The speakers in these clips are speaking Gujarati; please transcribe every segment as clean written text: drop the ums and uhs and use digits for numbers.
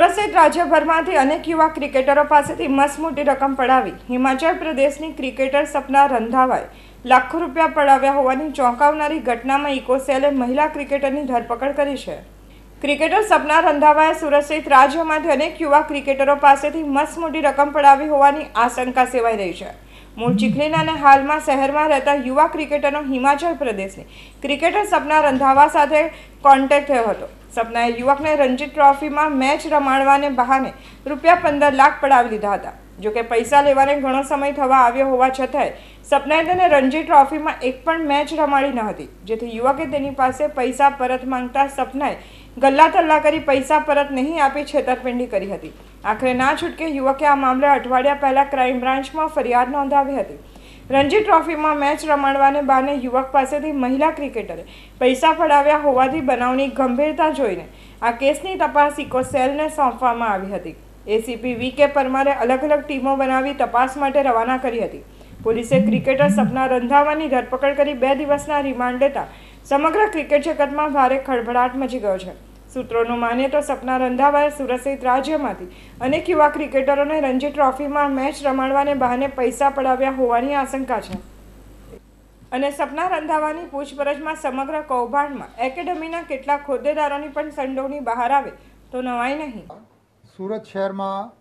સુરત સહિત રાજ્યભરમાંથી અનેક યુવા ક્રિકેટરો પાસેથી મસમોટી રકમ પડાવી હિમાચલ પ્રદેશની ક્રિકેટર સપના રંધાવાએ લાખો રૂપિયા પડાવ્યા હોવાની ચોંકાવનારી ઘટનામાં ઇકોસેલે મહિલા ક્રિકેટરની ધરપકડ કરી છે। ક્રિકેટર સપના રંધાવાએ સુરત સહિત રાજ્યમાંથી અનેક યુવા ક્રિકેટરો પાસેથી મસમોટી રકમ પડાવી હોવાની આશંકા સેવાઈ રહી છે। મૂળ ચીખલીના અને હાલમાં શહેરમાં રહેતા યુવા ક્રિકેટરનો હિમાચલ પ્રદેશની ક્રિકેટર સપના રંધાવા સાથે કોન્ટેક્ટ થયો હતો। સપનાએ યુવકને રણજી ટ્રોફીમાં મેચ રમાડવાને બહાને રૂપિયા 15 લાખ પડાવી લીધા હતા। જોકે પૈસા લેવાને ઘણો સમય થવા આવ્યો હોવા છતાંય સપનાએ તેને રણજી ટ્રોફીમાં એક પણ મેચ રમાડી ન હતી, જેથી યુવકે તેની પાસે પૈસા પરત માંગતા સપનાએ ગલ્લા તલ્લા કરી પૈસા પરત નહીં આપી છેતરપિંડી કરી હતી। આખરે ના છૂટકે યુવકે આ મામલે અઠવાડિયા પહેલા ક્રાઇમ બ્રાન્ચમાં ફરિયાદ નોંધાવી હતી। રણજી ટ્રોફીમાં મેચ રમાડવાને બહાને યુવક પાસેથી મહિલા ક્રિકેટરે પૈસા પડાવ્યા હોવાથી બનાવની ગંભીરતા જોઈને આ કેસની તપાસ ઇકોસેલને સોંપવામાં આવી હતી। ACP V K. પરમારે અલગ અલગ ટીમો બનાવી તપાસ માટે રવાના કરી હતી। પોલીસે ક્રિકેટર સપના રંધાવાની ધરપકડ કરી 2 દિવસના રિમાન્ડ લેતા સમગ્ર ક્રિકેટ જગતમાં ભારે ખળભળાટ મચી ગયો છે। સૂત્રોનું માનીએ તો સપના રંધાવાએ સુરત સહિત રાજ્યમાંથી અનેક યુવા ક્રિકેટરોને રણજી ટ્રોફીમાં મેચ રમાડવાને બહાને પૈસા પડાવ્યા હોવાની આશંકા છે અને સપના રંધાવાની પૂછપરછમાં સમગ્ર કૌભાંડમાં એકેડેમીના કેટલાક હોદ્દેદારોની પણ સંડોવણી બહાર આવે તો નવાઈ નહીં। સુરત શહેરમાં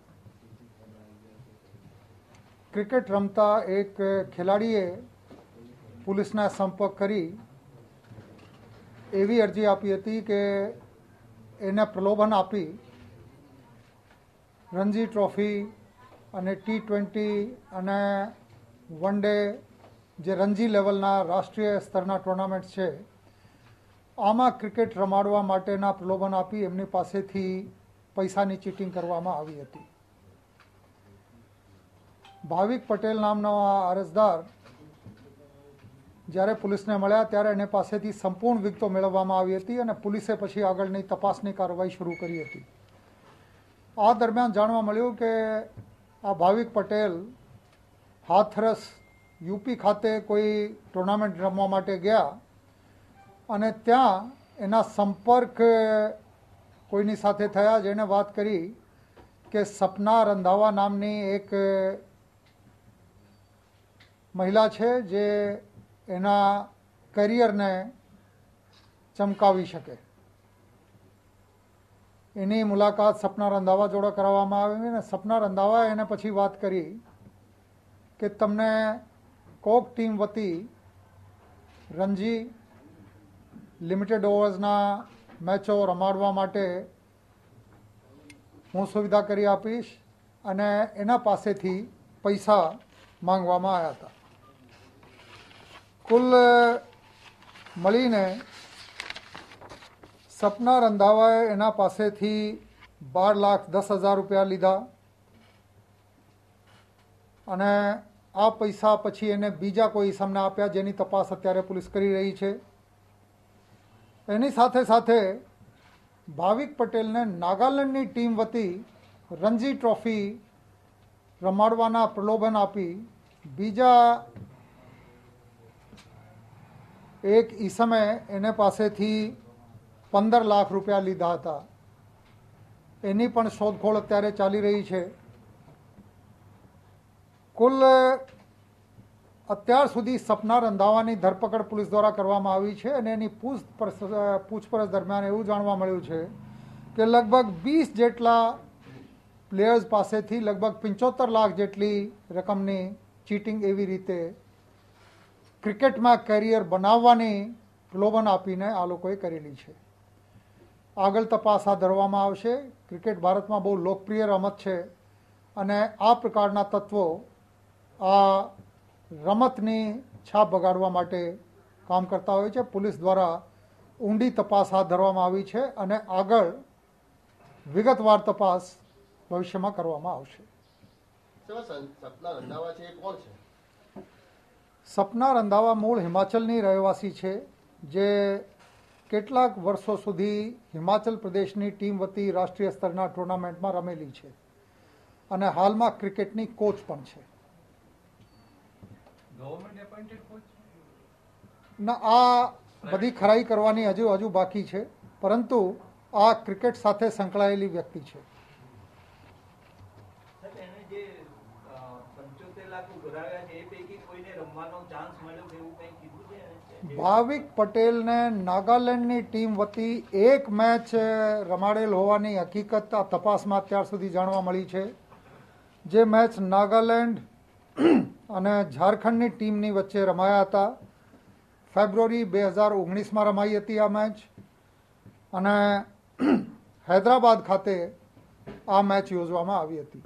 ક્રિકેટ રમતા એક ખેલાડીએ પોલીસના સંપર્ક કરી એવી અરજી આપી હતી કે એને પ્રલોભન આપી રણજી ટ્રોફી અને T20 અને વન ડે જે રણજી લેવલના રાષ્ટ્રીય સ્તરના ટુર્નામેન્ટ છે આમાં ક્રિકેટ રમાડવા માટેના પ્રલોભન આપી એમની પાસેથી પૈસાની ચીટિંગ કરવામાં આવી હતી। ભાવિક પટેલ નામનો આ અરજદાર જ્યારે પોલીસને મળ્યા ત્યારે એને પાસેથી સંપૂર્ણ વિગતો મેળવવામાં આવી હતી અને પોલીસે પછી આગળની તપાસની કાર્યવાહી શરૂ કરી હતી। આ દરમિયાન જાણવા મળ્યું કે આ ભાવિક પટેલ હાથરસ યુપી ખાતે કોઈ ટુર્નામેન્ટ રમવા માટે ગયા અને ત્યાં એના સંપર્ક કોઈની સાથે થયા જેણે વાત કરી કે સપના રંધાવા નામની એક મહિલા છે જે એના કરિયરને ચમકાવી શકે। એની મુલાકાત સપના રંધાવા જોડે કરાવવામાં આવી અને સપના રંધાવાએ એને પછી વાત કરી કે તમને કોક ટીમ વતી રણજી લિમિટેડ ઓવર્સના મેચો રમાડવા માટે હું સુવિધા કરી આપીશ અને એના પાસેથી પૈસા માંગવામાં આવ્યા હતા। કુલ મળીને સપના રંધાવાએ એના પાસેથી 12,10,000 રૂપિયા લીધા અને આ પૈસા પછી એને બીજા કોઈ ઇસમને આપ્યા જેની તપાસ અત્યારે પોલીસ કરી રહી છે। એની સાથે સાથે ભાવિક પટેલને નાગાલેન્ડની ટીમ વતી રણજી ટ્રોફી રમાડવાના પ્રલોભન આપી બીજા એક ઈસમે એને પાસેથી 15 લાખ રૂપિયા લીધા હતા। એની પણ શોધખોળ અત્યારે ચાલી રહી છે। કુલ અત્યાર સુધી સપના રંધાવાની ધરપકડ પોલીસ દ્વારા કરવામાં આવી છે અને એની પૂછપરછ દરમિયાન એવું જાણવા મળ્યું છે કે લગભગ 20 જેટલા પ્લેયર્સ પાસેથી લગભગ 75 લાખ જેટલી રકમની ચીટિંગ એવી રીતે ક્રિકેટમાં કરિયર બનાવવાની પ્રલોભન આપીને આ લોકોએ કરેલી છે। આગળ તપાસ હાથ ધરવામાં આવશે। ક્રિકેટ ભારતમાં બહુ લોકપ્રિય રમત છે અને આ પ્રકારના તત્વો આ રમતની છાપ બગાડવા માટે કામ કરતા હોય છે। પોલીસ દ્વારા ઊંડી તપાસ હાથ ધરવામાં આવી છે અને આગળ વિગતવાર તપાસ ભવિષ્યમાં કરવામાં આવશે। સપના રંધાવા મૂળ હિમાચલની રહેવાસી છે જે કેટલાક વર્ષો સુધી હિમાચલ પ્રદેશની ટીમ વતી રાષ્ટ્રીય સ્તરના ટુર્નામેન્ટમાં રમેલી છે અને હાલમાં ક્રિકેટની કોચ પણ છે। ના આ બધી ખરાઈ કરવાની હજુ બાકી છે, પરંતુ આ ક્રિકેટ સાથે સંકળાયેલી વ્યક્તિ છે। 75 લાખ ઉઘરાવ્યા છે એ પૈકી કોઈને રમવાનો ચાન્સ મળ્યો કે એવું કંઈ કીધું છે? ભાવિક પટેલને નાગાલેન્ડની ટીમ વતી એક મેચ રમાડેલ હોવાની હકીકત આ તપાસમાં અત્યાર સુધી જાણવા મળી છે. જે મેચ નાગાલેન્ડ અને ઝારખંડની ટીમની વચ્ચે રમાયા હતા. ફેબ્રુઆરી 2019માં રમાઈ હતી આ મેચ અને હૈદરાબાદ ખાતે આ મેચ યોજવામાં આવી હતી.